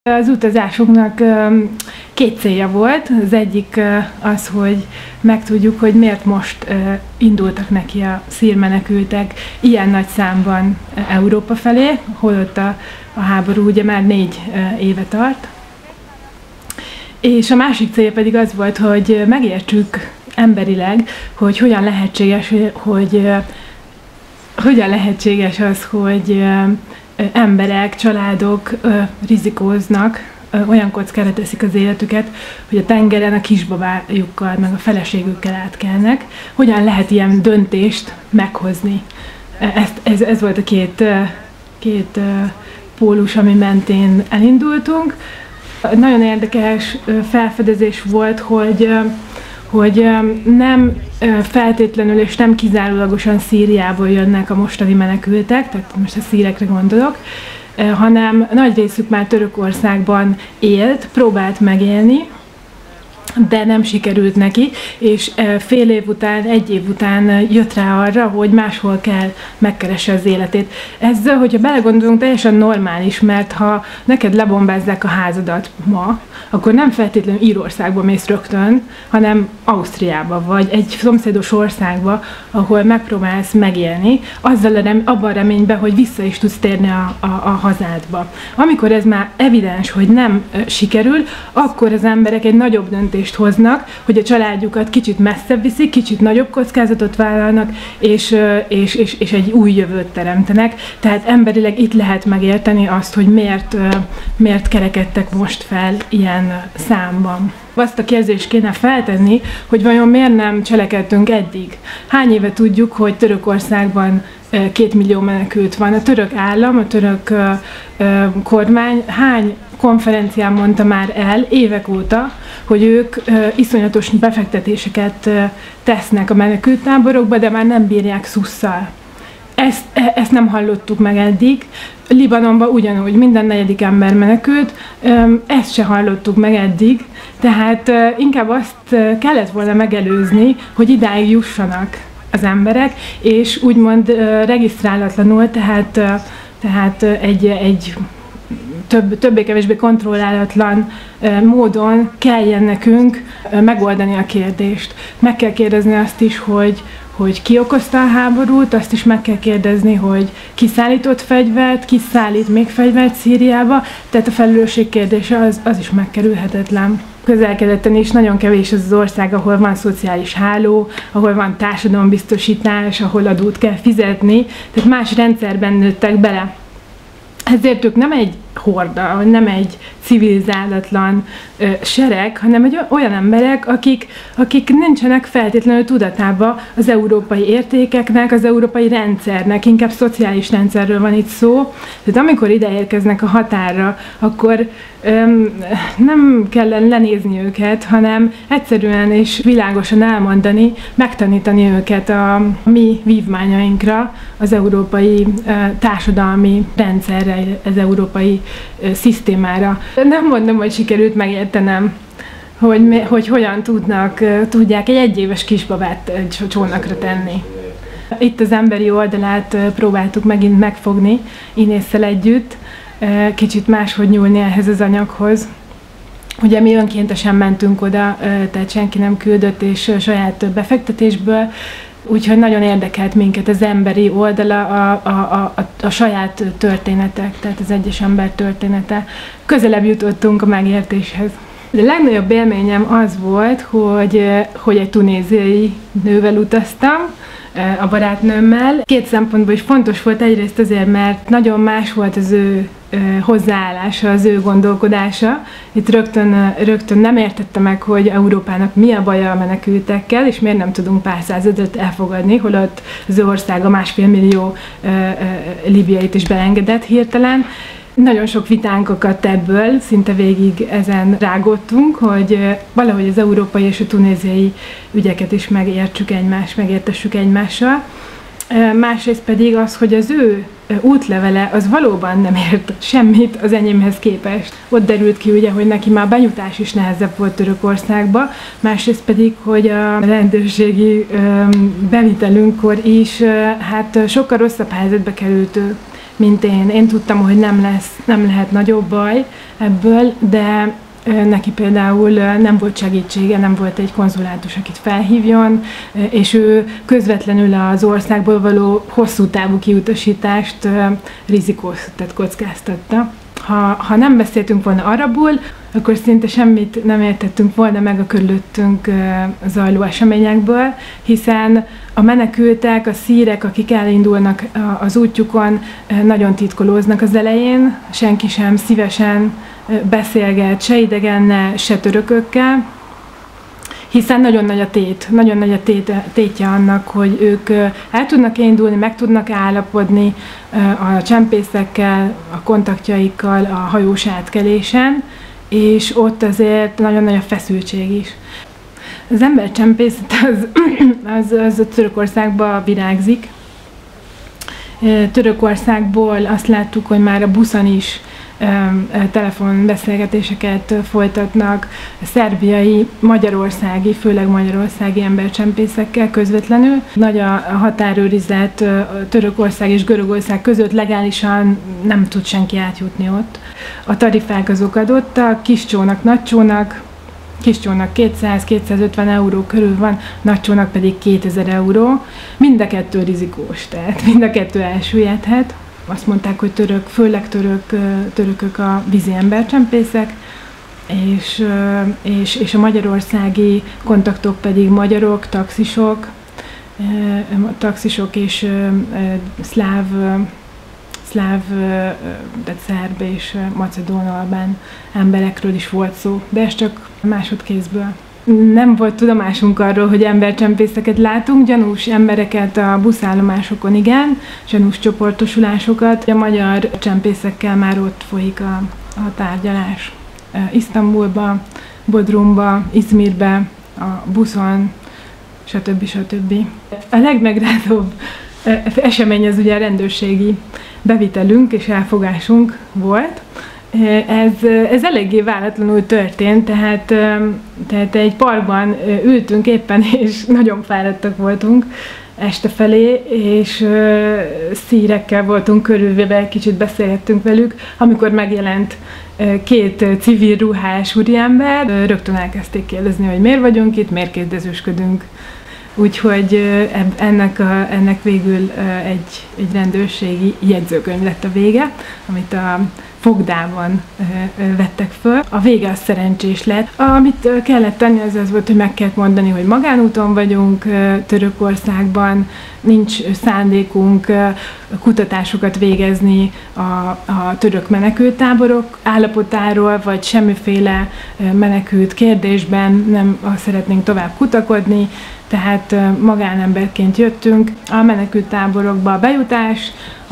Az utazásunknak két célja volt. Az egyik az, hogy megtudjuk, hogy miért most indultak neki a szírmenekültek ilyen nagy számban Európa felé, holott a háború ugye már 4 éve tart. És a másik célja pedig az volt, hogy megértsük emberileg, hogy hogyan lehetséges az, hogy emberek, családok rizikóznak, olyan kockára teszik az életüket, hogy a tengeren a kisbabájukkal, meg a feleségükkel átkelnek. Hogyan lehet ilyen döntést meghozni? Ez volt a két pólus, ami mentén elindultunk. Nagyon érdekes felfedezés volt, hogy nem feltétlenül és nem kizárólagosan Szíriából jönnek a mostani menekültek, tehát most a szírekre gondolok, hanem nagy részük már Törökországban élt, próbált megélni, de nem sikerült neki, és fél év után, 1 év után jött rá arra, hogy máshol kell megkeresse az életét. Ez, hogyha belegondolunk, teljesen normális, mert ha neked lebombázzák a házadat ma, akkor nem feltétlenül Írországba mész rögtön, hanem Ausztriába, vagy egy szomszédos országba, ahol megpróbálsz megélni, abban reményben, hogy vissza is tudsz térni a hazádba. Amikor ez már evidens, hogy nem sikerül, akkor az emberek egy nagyobb döntést hoznak, hogy a családjukat kicsit messzebb viszik, kicsit nagyobb kockázatot vállalnak, és egy új jövőt teremtenek. Tehát emberileg itt lehet megérteni azt, hogy miért kerekedtek most fel ilyen számban. Azt a kérdést kéne feltenni, hogy vajon miért nem cselekedtünk eddig. Hány éve tudjuk, hogy Törökországban 2 millió menekült van. A török állam, a török kormány hány konferencián mondta már el évek óta, hogy ők iszonyatos befektetéseket tesznek a menekülttáborokba, de már nem bírják szusszal. Ezt nem hallottuk meg eddig. Libanonban ugyanúgy minden 4. ember menekült, ezt se hallottuk meg eddig, tehát inkább azt kellett volna megelőzni, hogy idáig jussanak az emberek, és úgymond regisztrálatlanul, tehát egy többé-kevésbé kontrollálatlan módon kelljen nekünk megoldani a kérdést. Meg kell kérdezni azt is, hogy ki okozta a háborút, azt is meg kell kérdezni, hogy ki szállított fegyvert, ki szállít még fegyvert Szíriába, tehát a felelősség kérdése az is megkerülhetetlen. Közel-keleten is nagyon kevés az ország, ahol van szociális háló, ahol van társadalombiztosítás, ahol adót kell fizetni, tehát más rendszerben nőttek bele. Ezért ők nem egy horda, nem egy civilizálatlan sereg, hanem olyan emberek, akik nincsenek feltétlenül tudatában az európai értékeknek, az európai rendszernek, inkább szociális rendszerről van itt szó. Tehát amikor ide érkeznek a határra, akkor nem kell lenézni őket, hanem egyszerűen és világosan elmondani, megtanítani őket a mi vívmányainkra, az európai társadalmi rendszerre, az európai szisztémára. Nem mondom, hogy sikerült megértenem, hogy hogyan tudják egy 1 éves kisbabát egy csónakra tenni. Itt az emberi oldalát próbáltuk megint megfogni Inésszel együtt, kicsit máshogy nyúlni ehhez az anyaghoz. Ugye mi önkéntesen mentünk oda, tehát senki nem küldött, és saját befektetésből, úgyhogy nagyon érdekelt minket az emberi oldala, a saját történetek, tehát az egyes ember története. Közelebb jutottunk a megértéshez. De a legnagyobb élményem az volt, hogy egy tunéziai nővel utaztam, a barátnőmmel. 2 szempontból is fontos volt, egyrészt azért, mert nagyon más volt az ő hozzáállása, az ő gondolkodása. Itt rögtön nem értette meg, hogy Európának mi a baja a menekültekkel, és miért nem tudunk pár százezret elfogadni, holott az ő országa 1,5 millió líbiait is beengedett hirtelen. Nagyon sok vitánk akadt ebből, szinte végig ezen rágódtunk, hogy valahogy az európai és a tunéziai ügyeket is megértessük egymással. Másrészt pedig az, hogy az ő útlevele az valóban nem ért semmit az enyémhez képest. Ott derült ki ugye, hogy neki már benyújtás is nehezebb volt Törökországba, másrészt pedig, hogy a rendőrségi bevitelünkkor is hát sokkal rosszabb helyzetbe került ő. mint én. Én tudtam, hogy nem lehet nagyobb baj ebből, de neki például nem volt segítsége, nem volt egy konzulátus, akit felhívjon, és ő közvetlenül az országból való hosszú távú kiutasítást tehát kockáztatta. Ha nem beszéltünk volna arabul, akkor szinte semmit nem értettünk volna meg a körülöttünk zajló eseményekből, hiszen a menekültek, a szírek, akik elindulnak az útjukon, nagyon titkolóznak az elején, senki sem szívesen beszélget se idegennel, se törökökkel, hiszen nagyon nagy a tétje annak, hogy ők el tudnak indulni, meg tudnak állapodni a csempészekkel, a kontaktjaikkal a hajós átkelésen, és ott azért nagyon nagy a feszültség is. Az embercsempészet az Törökországban virágzik. Törökországból azt láttuk, hogy már a buszon is telefonbeszélgetéseket folytatnak szerbiai, főleg magyarországi embercsempészekkel közvetlenül. Nagy a határőrizet Törökország és Görögország között, legálisan nem tud senki átjutni ott. A tarifák azok adottak, kis csónak, nagy csónak. Kis csónak 200-250 euró körül van, nagy csónak pedig 2000 euró. Mind a kettő rizikós, tehát mind a kettő elsüllyedhet. Azt mondták, hogy főleg törökök a vízi embercsempészek, és a magyarországi kontaktok pedig magyarok, taxisok és szláv, tehát szerb és macedón-albán emberekről is volt szó, de ez csak másodkézből. Nem volt tudomásunk arról, hogy embercsempészeket látunk, gyanús embereket a buszállomásokon igen, gyanús csoportosulásokat. A magyar csempészekkel már ott folyik a tárgyalás. Isztambulba, Bodrumba, Izmirbe, a buszon, stb. A legmegrázóbb esemény az ugye a rendőrségi bevitelünk és elfogásunk volt. Ez eléggé váratlanul történt, tehát egy parkban ültünk éppen, és nagyon fáradtak voltunk este felé, és szírekkel voltunk körülvéve, kicsit beszélgettünk velük, amikor megjelent két civil ruhás úriember, rögtön elkezdték kérdezni, hogy miért vagyunk itt, miért kérdezősködünk. Úgyhogy ennek végül egy rendőrségi jegyzőkönyv lett a vége, amit a fogdában vettek föl. A vége az szerencsés lett. Amit kellett tenni, az volt, hogy meg kellett mondani, hogy magánúton vagyunk Törökországban, nincs szándékunk kutatásokat végezni a török menekülttáborok állapotáról, vagy semmiféle menekült kérdésben nem szeretnénk tovább kutakodni, tehát magánemberként jöttünk. A menekülttáborokba a bejutás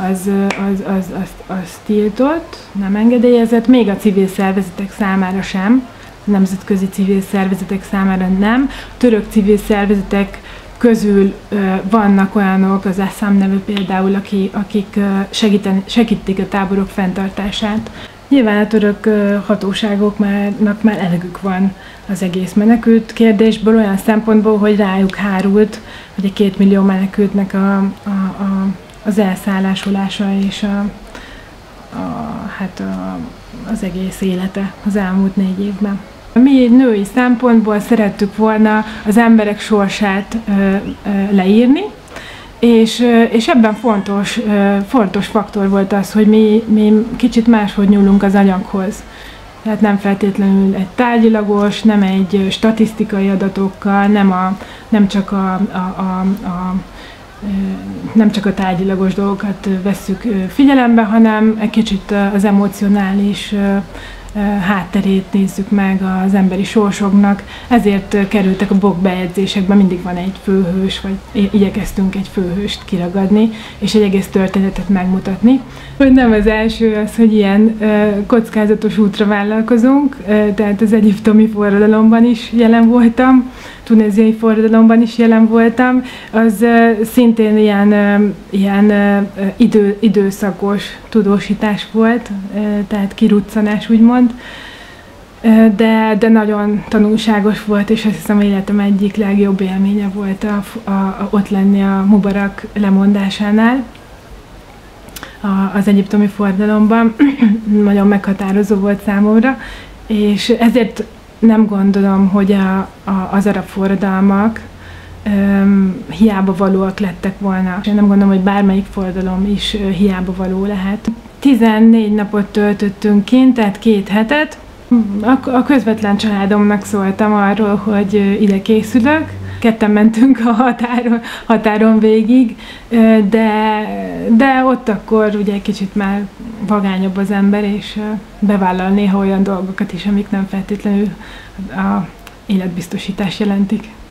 az tiltott, nem engedélyezett, még a civil szervezetek számára sem, a nemzetközi civil szervezetek számára nem. A török civil szervezetek közül vannak olyanok, az ASAM nevű például, akik segítik a táborok fenntartását. Nyilván a török hatóságoknak már elegük van az egész menekült kérdésből, olyan szempontból, hogy rájuk hárult, hogy a 2 millió menekültnek az elszállásolása és az egész élete az elmúlt 4 évben. Mi női szempontból szerettük volna az emberek sorsát leírni, és ebben fontos faktor volt az, hogy mi kicsit máshogy nyúlunk az anyaghoz. Tehát nem feltétlenül egy tárgyilagos, nem egy statisztikai adatokkal, nem csak a tárgyilagos dolgokat vesszük figyelembe, hanem egy kicsit az emocionális hátterét nézzük meg az emberi sorsoknak, ezért kerültek a blogbejegyzésekben, mindig van egy főhős, vagy igyekeztünk egy főhőst kiragadni, és egy egész történetet megmutatni. Hogy nem az első az, hogy ilyen kockázatos útra vállalkozunk, tehát az egyiptomi forradalomban is jelen voltam, tunéziai forradalomban is jelen voltam, az szintén ilyen időszakos tudósítás volt, tehát kiruccanás úgymond, de nagyon tanulságos volt, és azt hiszem, életem egyik legjobb élménye volt ott lenni a Mubarak lemondásánál. az egyiptomi forradalomban, nagyon meghatározó volt számomra, és ezért nem gondolom, hogy az arab forradalmak hiába valóak lettek volna. Én nem gondolom, hogy bármelyik forradalom is hiába való lehet. 14 napot töltöttünk kint, tehát 2 hetet. A közvetlen családomnak szóltam arról, hogy ide készülök. Ketten mentünk a határon végig, de ott akkor ugye egy kicsit már vagányabb az ember, és bevállal néha olyan dolgokat is, amik nem feltétlenül a életbiztosítást jelentik.